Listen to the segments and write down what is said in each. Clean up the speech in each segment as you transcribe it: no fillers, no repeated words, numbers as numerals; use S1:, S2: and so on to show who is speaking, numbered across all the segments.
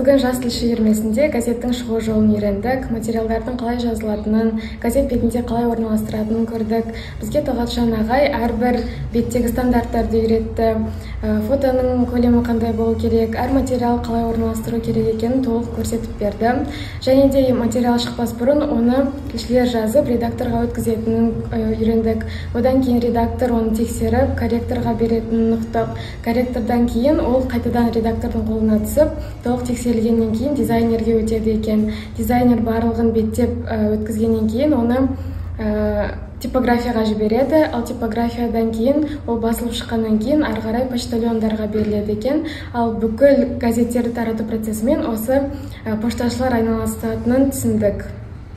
S1: Бүгін Жас тілші үйірмесінде газеттің шығу жолын үйрендік, материалдардың қалай жазылатынын, газет бетінде қалай орналастыратынын көрдік. Бізге Талғатжан ағай әрбір беттегі стандарттарды үйретті, фотоның көлемі қандай болу керек, әр материал қалай орналастыру керек екенін толық көрсетіп берді. Және де материал шықпас бұрын оны тілшілер жазып, редакторға өткізетінін үйрендік. Одан кейін редактор оны тексеріп, корректорға беретінін ұқтық. Корректордан кейін ол қайтадан редактордың қолына түсіп, толық тексерілгеннен кейін дизайнерге өтеді екен. Дизайнер барлығын беттеп өткізгеннен кейін оны типографияға жібереді, ал типографиядан кейін ол басылып шыққаннан кейін ары қарай почтальондарға беріледі екен. Ал бүкіл газеттерді тарату процесімен осы пошташылар айналысатынын түсіндік.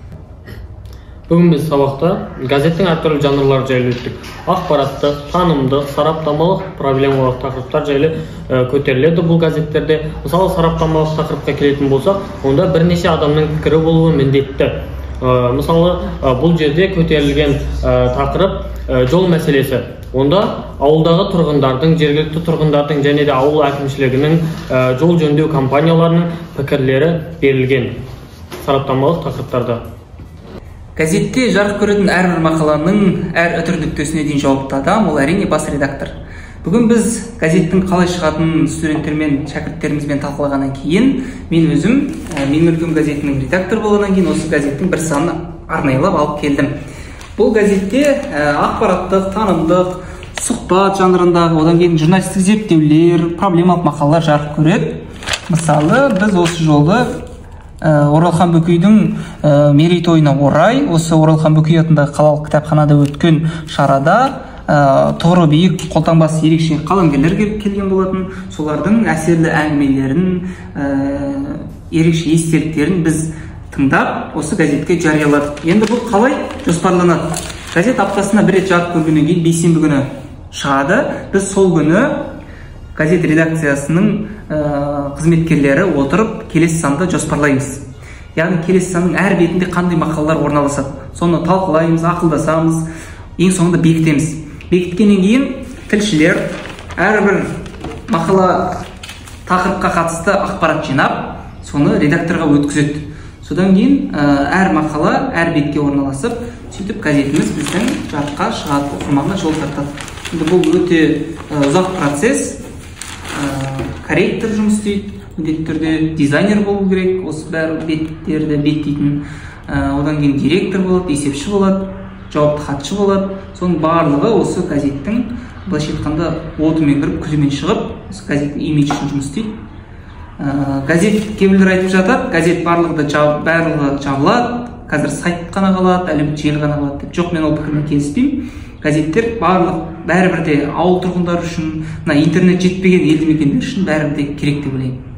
S2: Бүгін біз сабақта газеттің әртүрлі жанрлары жайлы өттік. Ақпараттық, танымдық, сараптамалық, проблемалық тақырыптар жайлы көтеріледі бұл газеттерде. Мысалы, сараптамалық тақырыпқа келетін болсақ, онда бірнеше адамның пікірі болуы міндетті. Мысалы, бұл жерде көтерілген тақырып жол мәселесі. Онда ауылдағы тұрғындардың, жергілікті тұрғындардың және де ауыл әкімшілігінің, жол жөндеу компанияларының пікірлері берілген сараптамалық тақырыптарда.
S3: Газетте жарық көретін әрбір мақаланың әр үтір нүктесіне дейін жауапты адам, ол әрине бас редактор. Бүгін біз газеттің қалай шығатынын студенттермен, шәкірттерімізбен талқылағаннан кейін, мен өзім Менің өлкем газетінің редактор болғаннан кейін осы газеттің бір санын арнайылап алып келдім. Бұл газетте ақпараттық, танымдық, сұхбат жанрындағы, одан кейін журналистік зерттеулер, проблемалық мақалалар жарық көреді. Мысалы, біз осы жолы Оралхан Бөкейдің мерейтойына орай, осы Оралхан Бөкей атындағы қалалық кітапханада өткен шарада тұғыры биік, қолтаңбасы ерекше қаламгерлер келген болатын. Солардың әсерлі әңгімелерін, ерекше естеліктерін біз тыңдап, осы газетке жарияладық. Енді бұл қалай жоспарланады? Газет аптасына бір рет жарық көргеннен кейін бейсенбі күні шығады. Біз сол күні газет редакциясының қызметкерлері отырып келесі санды жоспарлаймыз. Яғни келесі санның әр бетінде қандай мақалалар орналасады. Соны талқылаймыз, ақылдасамыз, ең соңында бекітеміз. Бекіткеннен кейін тілшілер әрбір мақала тақырыпқа қатысты ақпарат жинап, соны редакторға өткізеді. Содан кейін әр мақала әр бетке орналасып, сөйтіп газетіміз біздің жарыққа шығады, оқырманға жол тартады. Бұл өте ұзақ процесс. Корректор жұмыс істейді, міндетті түрде дизайнер болу керек, осы бәрі беттерді беттейтін. Одан кейін директор болады, есепші болады, жауапты хатшы болады. Соның барлығы осы газеттің, былайша айтқанда, отымен кіріп, күзімен шығып, осы газеттің имиджі үшін жұмыс істейді. Газет кейбіреулер айтып жатады, газет барлығы жабылады, қазір сайт қана қалады, әлеуметтік желі ғана қалады деп. Жоқ, мен ол пікірмен келіспеймін. Газеттер бәрібір де ауыл тұрғындары үшін, интернет жетпеген елді мекендер үшін бәрібір де керек деп ойлаймын.